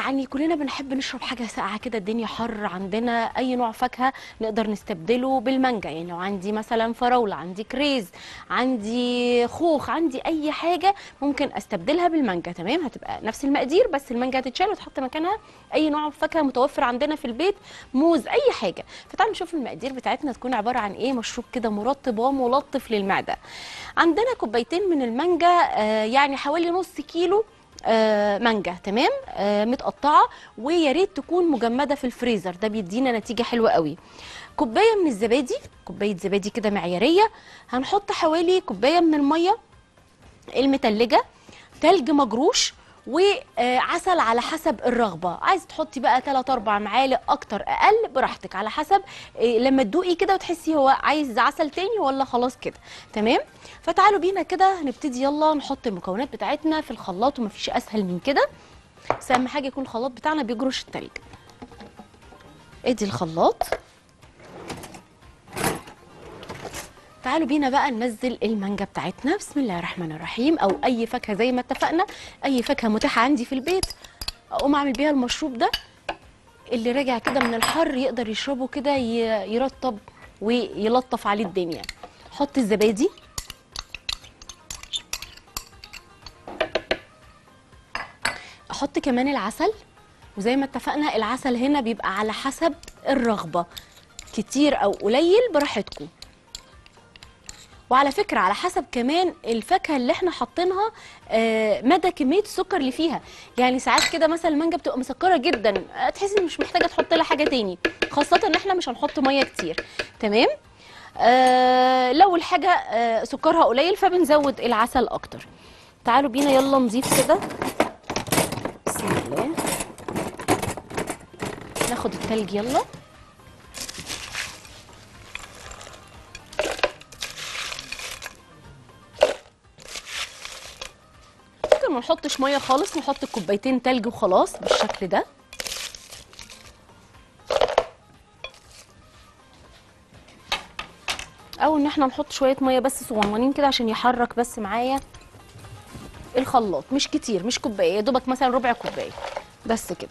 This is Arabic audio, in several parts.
يعني كلنا بنحب نشرب حاجه ساقعه كده، الدنيا حر عندنا، اي نوع فاكهه نقدر نستبدله بالمانجا. يعني لو عندي مثلا فراوله، عندي كريز، عندي خوخ، عندي اي حاجه ممكن استبدلها بالمانجا. تمام، هتبقى نفس المقادير بس المانجا هتتشال وتحط مكانها اي نوع فاكهه متوفر عندنا في البيت، موز، اي حاجه. فتعالوا نشوف المقادير بتاعتنا تكون عباره عن ايه. مشروب كده مرطب وملطف للمعده. عندنا كوبايتين من المانجا، يعني حوالي نص كيلو مانجا. تمام، متقطعه، ويا ريت تكون مجمده في الفريزر، ده بيدينا نتيجه حلوه قوي. كوبايه من الزبادي، كوبايه زبادي كده معياريه. هنحط حوالي كوبايه من الميه المتلجه، تلج مجروش، وعسل على حسب الرغبه. عايز تحطي بقى 3 4 معالق، اكتر اقل براحتك، على حسب لما تدوقي كده وتحسي هو عايز عسل تاني ولا خلاص كده. تمام، فتعالوا بينا كده هنبتدي. يلا نحط المكونات بتاعتنا في الخلاط، ومفيش اسهل من كده، بس اهم حاجه يكون الخلاط بتاعنا بيجرش التلج. ادي الخلاط. تعالوا بينا بقى ننزل المانجا بتاعتنا. بسم الله الرحمن الرحيم. او اي فاكهه زي ما اتفقنا، اي فاكهه متاحه عندي في البيت اقوم اعمل بيها المشروب ده، اللي راجع كده من الحر يقدر يشربه كده، يرطب ويلطف عليه الدنيا. حط الزبادي، احط كمان العسل، وزي ما اتفقنا العسل هنا بيبقى على حسب الرغبه، كتير او قليل براحتكم. وعلى فكره على حسب كمان الفاكهه اللي احنا حاطينها، مدى كميه السكر اللي فيها. يعني ساعات كده مثلا المانجا بتبقى مسكره جدا، تحسي ان مش محتاجه تحط لها حاجه تاني، خاصه ان احنا مش هنحط ميه كتير. تمام، لو الحاجه سكرها قليل فبنزود العسل اكتر. تعالوا بينا يلا نضيف كده. بسم الله، ناخد التلج يلا. ممكن ما نحطش ميه خالص، نحط كوبايتين تلج وخلاص بالشكل ده. او ان احنا نحط شويه ميه بس صغننين كده عشان يحرك بس معايا الخلاط، مش كتير، مش كوبايه، يا دوبك مثلا ربع كوبايه بس كده.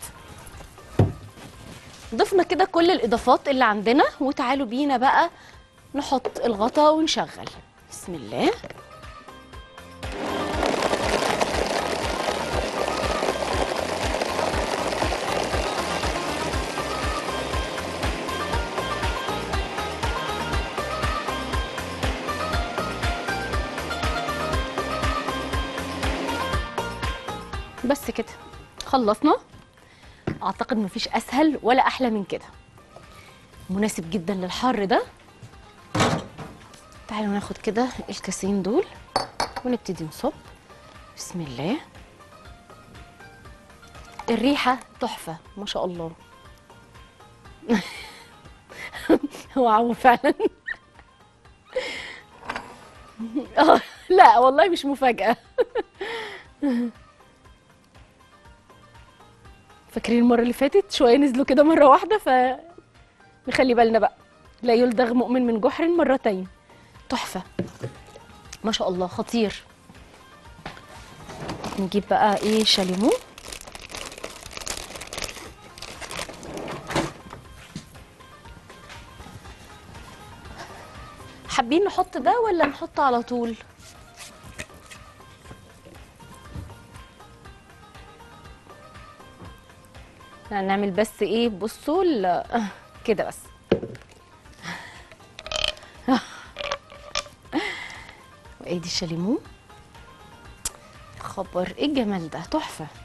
ضفنا كده كل الاضافات اللي عندنا، وتعالوا بينا بقى نحط الغطا ونشغل. بسم الله. بس كده خلصنا. اعتقد مفيش اسهل ولا احلى من كده، مناسب جدا للحر ده. تعالوا ناخد كده الكاسين دول ونبتدي نصب. بسم الله. الريحه تحفه ما شاء الله. واو فعلا. لا والله مش مفاجاه. فاكرين المره اللي فاتت شويه نزلوا كده مره واحده، فنخلي بالنا بقى، لا يلدغ مؤمن من جحر مرتين. تحفه ما شاء الله، خطير. نجيب بقى ايه، شاليمو. حابين نحط ده ولا نحط على طول؟ هنعمل بس ايه، بصوا كده بس. وادي الشاليمو. خبر ايه الجمال ده، تحفه.